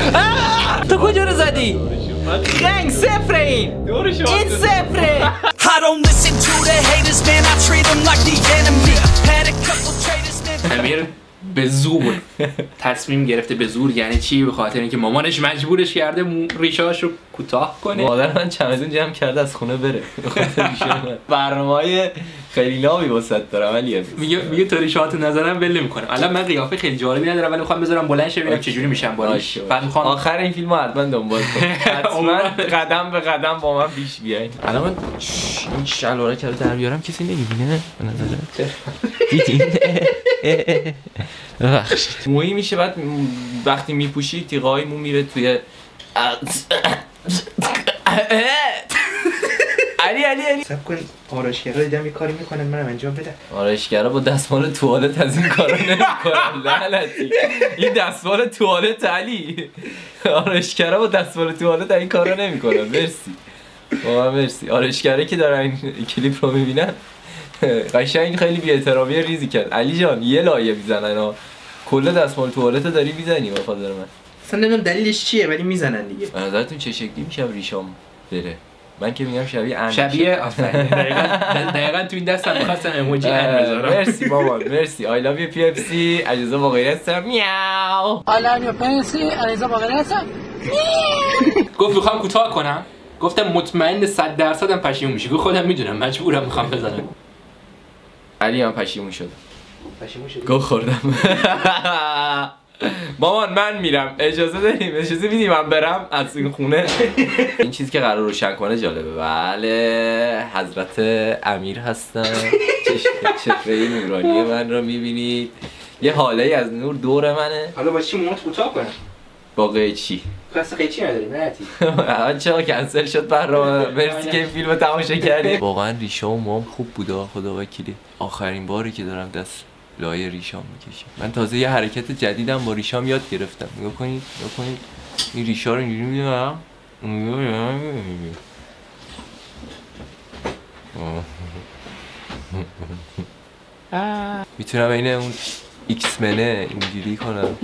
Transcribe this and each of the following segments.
تو کجا رو زدی؟ خنگ صفره این صفره. I don't listen to the haters, man. I treat them like the enemy. Had a couple traitors, man. امیر به زور تصمیم گرفته. به زور یعنی چی؟ به خاطر اینکه مامانش مجبورش کرده ریشه‌هاش رو کوتاه کنه. مادر من چمدون جمع کرده از خونه بره. برنامه‌های خیلی نامی واسط دارم ولی میگه تو ریشه‌هاتو نظرم ول نمی‌کنم. الان من قیافه خیلی جالبی ندارم ولی می‌خوام بذارم بلند شه ببینم چه جوری میشم بالاش. بعد می‌خوام آخر این فیلمو حتما دنبال کن. حتما قدم به قدم با من پیش بیاین. الان من این شلوارا که رو در بیارم کسی نمی‌بینه به نظرت؟ دیدین؟ مویی میشه بعد وقتی میپوشی تیغای مو میره توی علی سب کن آرایشگرا دیدم یه کاری میکنن منم انجام بدم. آرایشگرا با دستمال توالت از این کارا نمیکنن. لعنتی این دستمال توالت علی. آرایشگرا با دستمال توالت این کارا نمیکنن. مرسی واقعا مرسی. آرایشگرایی که دارن این کلیپ رو میبینن قشنگ خیلی بی‌احترامی ریزی کرد. علی جان یه لایه میزنن ها. کل دستمال توالت داری میزنی به خاطر من. اصلا نمیدونم دلیلش چیه ولی میزنن دیگه. به نظرتون چه شکلی میشه ریشام بره؟ من که میگم شبیه آفرین. دقیقاً تو این دستم می‌خواستم ایموجی ان بذارم. مرسی مامان مرسی. I love you PFC. علیرضا باقری هستم. میاو. I love you PFC. علیرضا باقری هستم. گفت می‌خوام کوتاه کنم. گفتم مطمئن 100% هم پشیمون میشی. گفت خودم میدونم مجبورم می‌خوام بزنم. علی هم پشیمون شد. پشیمون شدی؟ گو خوردم. مامان من میرم. اجازه داریم؟ اجازه میدی من برم از این خونه؟ این چیزی که قرار روشن کنه جالبه. بله حضرت امیر هستن. چهره نورانی من رو میبینید. یه حاله از نور دور منه. حالا با چی موت کوتاه کنم؟ با قیچی. قصد قیچی نداریم نهتی. چرا کنسل شد برنامه؟ مرسی که این فیلمو تماشا کردید. واقعا ریشه و موام خوب بوده خدا وکیلی. آخرین باری که دارم دست لایه ریشام میکشم. من تازه یه حرکت جدیدم با ریشام یاد گرفتم. نگاه کنید این ریشا رو اینجوری میدونم. میتونم این اون ایکس منه اینجوری کنم.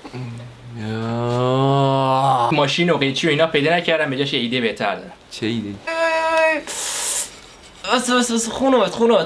ماشین و قیچی و اینا پیدا نکردم به جاش ایده بهتر دارم. چه ایده؟ خون اومد.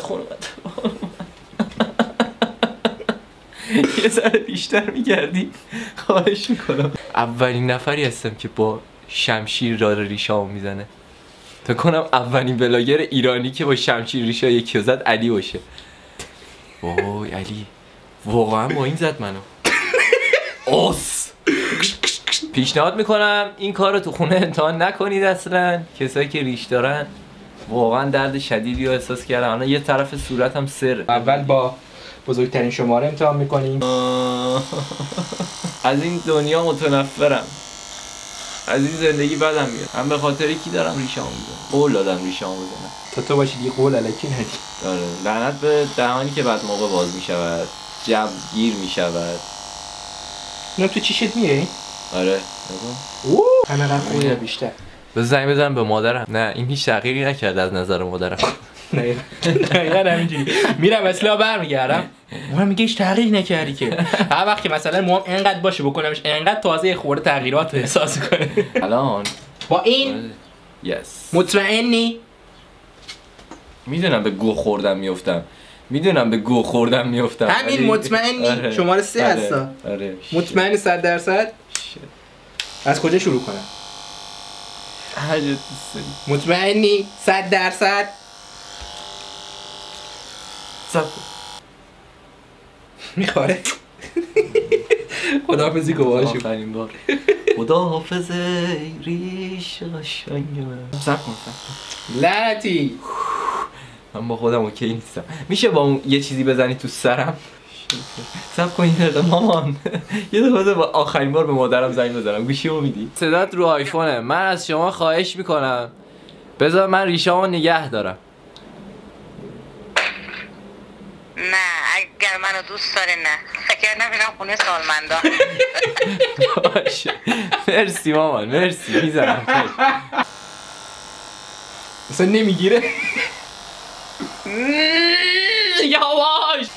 یه ذره بیشتر میگردی خواهش میکنم. اولین نفری هستم که با شمشیر داره ریشامو میزنه. تا کنم اولین بلاگر ایرانی که با شمشیر ریشا یکی زد علی باشه. وای علی واقعا با این زد منو. اوس پیشنهاد میکنم این کار رو تو خونه امتحان نکنید اصلا. کسایی که ریش دارن واقعا درد شدیدی رو احساس کردن. الان یه طرف صورتم سره. اول با بزرگترین شماره امتحان میکنیم. از این دنیا متنفرم. از این زندگی بدم میاد. من به خاطر کی دارم ریشامو میزنم؟ قول دادم ریشامو بزنم. تو باشید یه قول الکی ندی. آره لعنت به دهانی که بعد موقع باز میشود. جب گیر میشود. نه تو چیشت میه؟ آره اوه همه قد خوبه بیشتر. زنگ بزنم به مادرم. نه این هیچ تغییری نکرده از نظر مادرم. دقیقاً همینجوری میرم اصلا برمیگردم اونم میگه هیچ تغییری نکردی که. هر وقت که مثلا موام انقدر باشه بکنمش انقدر تازه خورده تغییرات رو احساس کنه. الان با این یس مطمئنی؟ میدونم به گو خوردم میفتم. همین مطمئنی؟ آره. شماره 3 هستا. آره مطمئنی 100%؟ از کجا شروع کنم؟ هر جا دوست داری. مطمئنی 100%؟ سب میخواره. خداحافظی کن باهاشون. آخرین بار. خداحافظ ریش قشنگ من. سب کن. لعنتی. من با خودم اوکی نیستم. میشه با اون یه چیزی بزنی تو سرم؟ سب کن این دقیقه مامان. یه دقیقه با آخرین بار به مادرم زنگ بزنم. گوشیمو میدی؟ صدات رو آیفونه. من از شما خواهش میکنم بذار من ریشامو نگه دارم. نه اگر منو دوست داره نه. فکر کردم اینم خونه سالمندان. باشه مرسی مامان مرسی. میزنم اصلا نمیگیره. یواش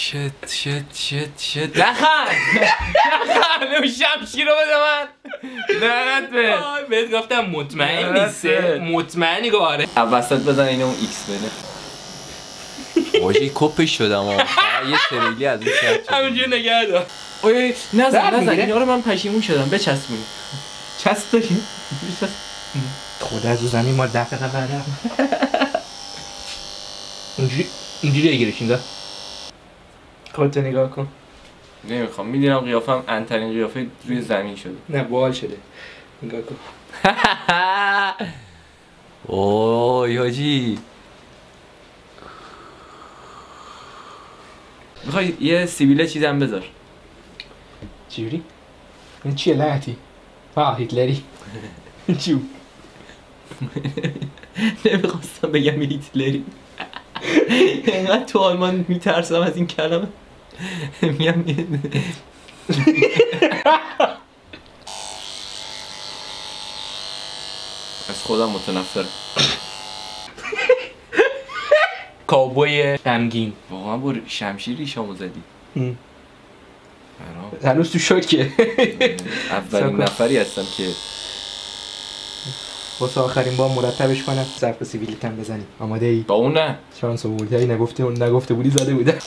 شت نخند اون شمشیر رو بده من لعنت به بهت گفتم مطمئن نیسته مطمئنی که آره وسط بزن اینو اون ایکس بده واجه کپش شدم یه تریلی از اون شد همینجور نگه دار اوی نزن میگیره؟ اینا رو من پشیمون شدم بچسبونی چسب داریم خدا از زمین ما دقیقه بعدم اینجوری بگیرش اینجا خودتو نگاه کن نمیخوام میدونم قیافم انترین قیافه روی زمین شده نه باحال شده نگاه کن اوه حاجی میخوای یه سیبیله چیزم بذار چجوری؟ این چیه لعنتی؟ هیتلری چیو نمیخواستم بگم هیتلری اینقدر تو آلمان میترسم از این کلمه میگم از خودم متنفرم کاوبوی غمگین واقعا با شمشیر ریشامو زدی هنوز تو شوکه اولین نفری هستم که واسه آخرین بار مرتبش کنم ظرف سیویلیتم بزنیم آماده ای؟ با اون نه شانس آوردی ای نگفته بودی زده بوده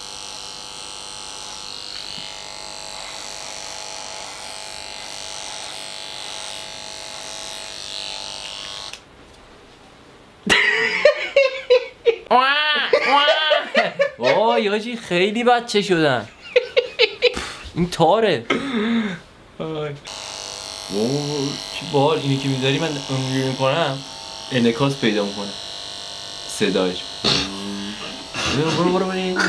وای حاجی خیلی بچه شدن این تاره وای چی بال اینی که میذاری من اونجوری میکنم انعکاس پیدا میکنه صدایش برو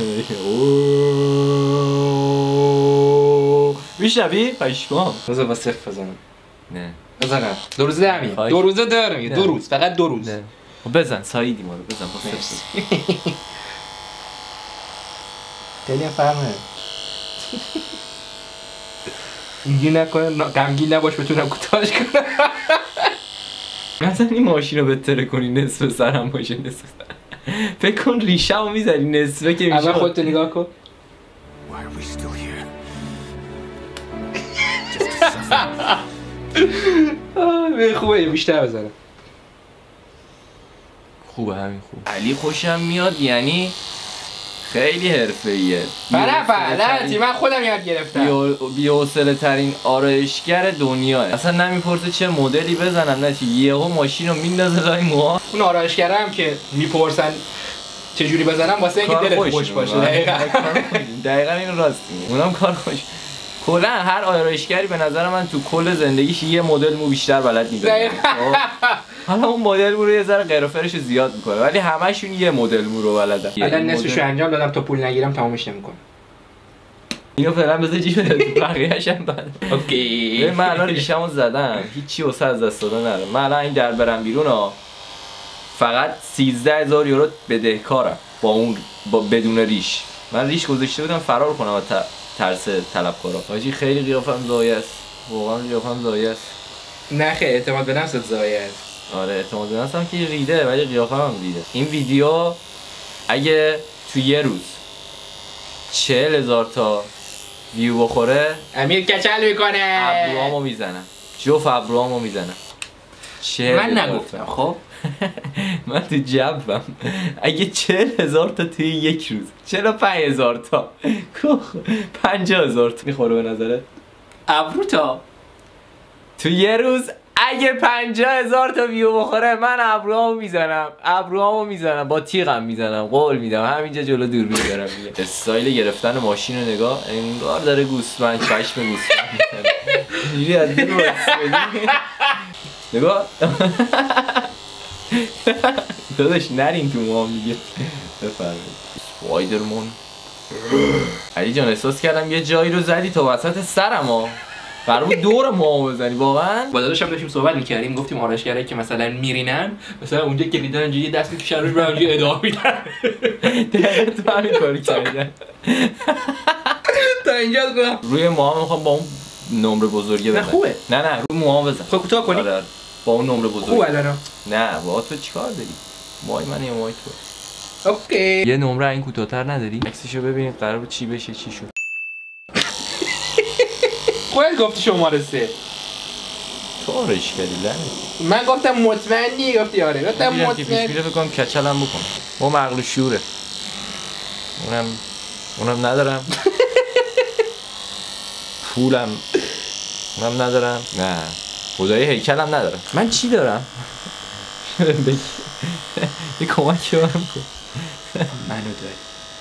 میشنوی؟ پشمام بذار با صفر بزنم نه بزنم 2 روزه دارم خواهش. 2 روزه دارم 2 روز فقط 2 روز نه بزن سایدی ما رو بزن با صفر خیلی هم فرق نداره اینجوری نکنه غمگین نباش بتونم کوتاهش کنم مثلا این ماشین رو بهتره کنی نصف سرم باشه نصف سرم فکر کن ریشه رو میزنی نصفه که میشه اول خودتو نگاه کن خوبه بیشتر بزنم خوبه همین خوب علی خوشم میاد یعنی خیلی حرفه‌ایه نه من خودم یاد گرفتم بی‌حوصله ترین آرایشگر دنیاه اصلا نمیپرسه چه مدلی بزنم نه چی یهو ماشین رو میندازه لای موها اون آرایشگرم که میپرسن چجوری بزنم واسه اینکه دلت خوش باشه دقیقاً اینو راست میگی اونم کار خوش کلا هر آرایشگری به نظر من تو کل زندگیش یه مدل مو بیشتر بلد می‌بینه حالا اون مدل مو رو یه ذره قرفرش زیاد میکنه ولی همشون یه مدل مو رو بلدن الان نصفشو انجام دادم تا پول نگیرم تمامش نمیکنم اینو فعلا بذار جیب بقیه‌اش هم بعد اوکی من الان ریشمو زدم هیچی واسه از دست دادن ندارم من الان این در برم بیرون ها فقط 13000 یورو بدهکارم با بدون ریش من ریش گذاشته بودم فرار کنم از ترس طلبکارا حاجی خیلی قیافم زایه است واقعا قیافم زایه است نه خیلی اعتماد به نفست زایه است آره اعتماد به نفسم که ریده ولی قیافم هم ریده این ویدیو اگه تو یه روز 40000 تا ویو بخوره امیر کچل میکنه ابروامو میزنم جوف ابروامو میزنم من نگفتم خب من تو جبم اگه 40000 تا توی یک روز 45000 تا 50000 تا میخوره به نظرت ابرو تا تو یه روز اگه 50000 تا ویو بخوره من ابروامو میزنم با تیغم میزنم قول میدم همینجا جلو دوربین دارم میگم استایل گرفتن ماشین رو نگاه انگار داره گوسفند چشم گوسفند میکنه اینجوری از دور نگاه داداش نرین تو موام دیگه بفرمایید اسپایدرمن علی جان احساس کردم یه جایی رو زدی تا وسط سرم ها قرار بود دور موامو بزنی واقعا با داداشم داشتیم صحبت می‌کردیم گفتیم آرایشگرایی که مثلا میرینن مثلا اونجا که دیدن اینجوری دست می‌کشن روش برام اینجوری ادامه میدن دقیقاً تو همین کاری کردن تا اینجا گفتم روی موام میخوام با اون نمره بزرگه بزن خوبه. نه روی موام بزن خب کوتاه کنی با اون نمره بزرگ خوبه الان نه با تو چیکار داری مای من یا مای تو اوکی. یه نمره این کوتاه‌تر نداری؟ عکسشو ببینید قرار بود چی بشه چی شد. خودت گفتی شماره 3. تو آرش کردی لعنت. من گفتم مطمئنی، گفتی آره. گفتم میگم که پیش مطمئن. میره فکر کنم کچلم بکنم. با مغلوب شوره. اونم ندارم. پولم اونم ندارم. نه خدای هیکلم ندارم. من چی دارم؟ بگی یه کمک به من کن. منو داری.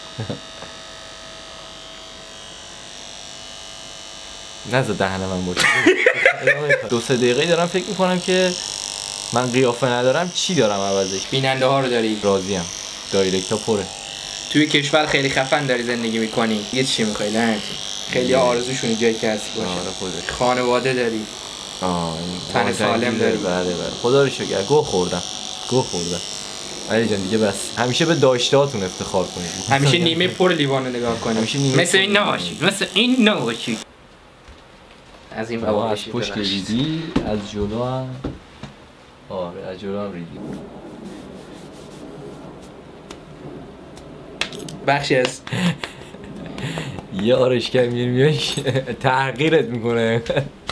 نذار دهن من باشه. 2-3 دقیقه دارم فکر میکنم که من قیافه ندارم چی دارم عوضش. بیننده ها رو داری. راضیم. دایرکت ها پره. توی کشور خیلی خفن داری زندگی میکنی. یه چی میخوای لعنتی؟ خیلی آرزوشونی جایی که هستی باشه. آره خودت. خانواده داری. تن سالم داری. بله بله. خدا رو شکر. گوه خوردم. علی جان دیگه بس. همیشه به داشتهاتون افتخار کنید. همیشه نیمه پر لیوان رو نگاه کنی. همیشه نیمه مثل این پر نباشید. مثل این نباشید. از این بابا از پشت ریدی، از جلو هم آره از جلو هم ریدی. بخشی از یه آرشگر میای تحقیرت میکنه.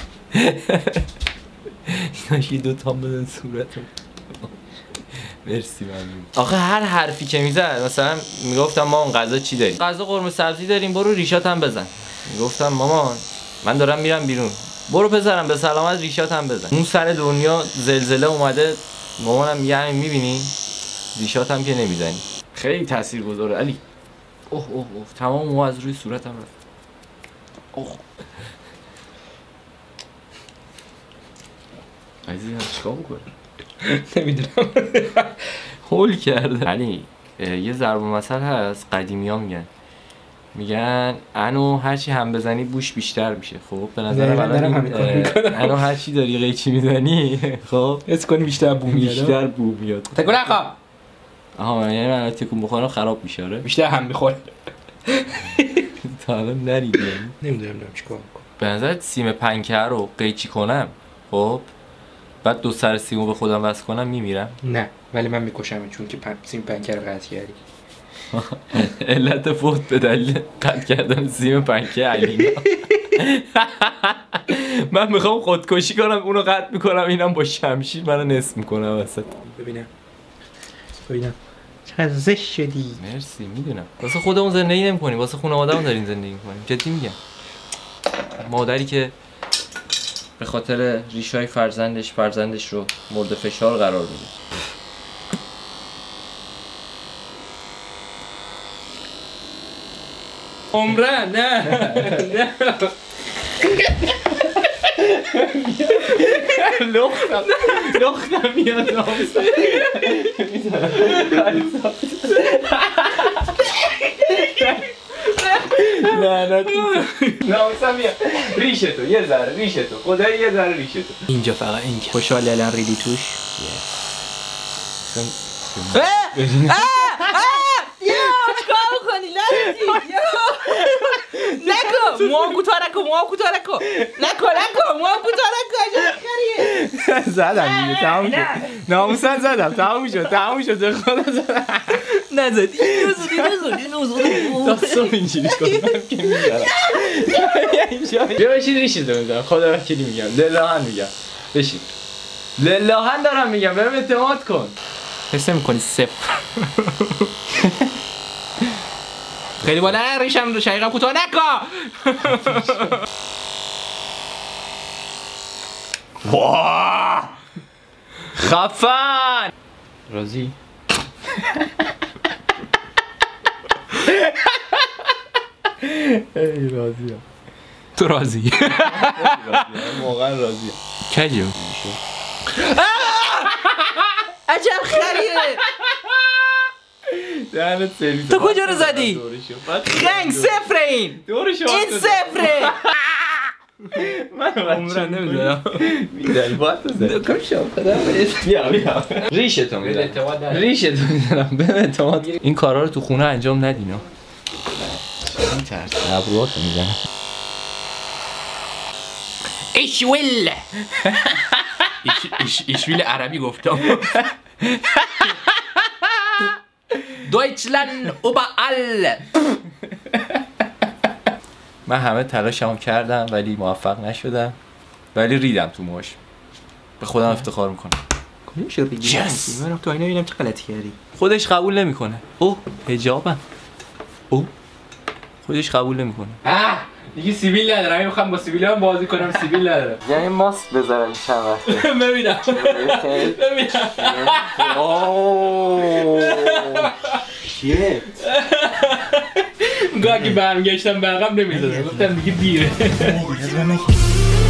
ایناشی 2 تا بدن صورتم. مرسی ممنون. آخه هر حرفی که میزد مثلا میگفتم مامان غذا چی داری؟ غذا قرمه سبزی داریم برو ریشات هم بزن. میگفتم مامان من دارم میرم بیرون. برو پسرم به سلامت ریشات هم بزن. اون سر دنیا زلزله اومده مامانم میگه همین میبینی؟ ریشات هم که نمیزنی. خیلی تاثیرگذاره علی. اوه تمام مو از روی صورتم رفت. اوه عزیزم چیکار میکنه؟ نمیدونم. هول کرده. علی یه ضرب المثل هست قدیمی ها میگن انو هرچی هم بزنی بوش بیشتر میشه. خب به نظر من انو هرچی داری قیچی میزنی خب حس کنی بیشتر بو میاد. بیشتر بو میاد. تکون نخوا. آها یعنی من تکون بخورم خراب میشه. آره بیشتر هم میخوره. تا الان نریدی. نمیدونم چیکار کنم. به نظرت سیم پنکه رو قیچی کنم خب بعد 2 سر سیمو به خودم وصل کنم میمیرم؟ نه ولی من میکشم چون که سیم پنکه رو قطع کردی. علت فوت به دلیل قطع کردن سیم پنکه علینا. من میخوام خودکشی کنم اونو قطع میکنم اینم با شمشیر منو نصف میکنم وسط. ببینم چقدر زشت شدی. مرسی میدونم واسه خودمون زندگی نمیکنیم واسه خانواده‌مون دارین زندگی میکنیم. جدی میگم مادری که به خاطر ریشای فرزندش رو مورد فشار قرار میده. عمره نه لختم میاد ناموسم. نه ناموسم میاد. ریشتو یه ذره ریشتو خدایی یه ذره ریشتو اینجا فقط اینجا. خوشحالی الان ریدی توش. نکن موام کوتاه نکن. زدم دیگه تموم شد. ناموسن زدم تموم شد خدا زدم. نزدی داستان اینجوری کنم که میگم بیا بشید ریشتو میزنم. خدا وکیلی میگم للهن میگم بشید للهن دارم میگم بهم اعتماد کن. حس نمی‌کنی صفر. خیلی بالا ریشم رو شقیقم کوتاه نکن. واه خفن. راضی؟ ای راضیم. تو راضی؟ واقعا راضیم. کجا؟ عجب خریه. دهنت سرویس. تو کجا رو زدی؟ خنگ صفره این صفره. من عمرن نمیدونم. میداری باید تو زدی کم شو خدا بیا ریشتو میزنم به اعتماد. این کارا رو تو خونه انجام ندینا. میترس ابروهاتو میزنم. ایشویل ایشویل عربی گفتم. دویچلند اوبال. من همه تلاشمو کردم ولی موفق نشدم، ولی ریدم تو موش. به خودم افتخار میکنم. کدومش ریدی؟ Yes. من تو اینا ببینم چه غلطی کردی. خودش قبول نمیکنه. اوه حجابم. اوه خودش قبول نمیکنه. دیگه سیبیل ندارم. میخوام با سیبیل هم بازی کنم، سیبیل ندارم. یعنی ماسک بذارم چند وقته. ببینم. شیت. گاهی که برمیگشتم به عقب نمیزدم. گفتم دیگه دیره.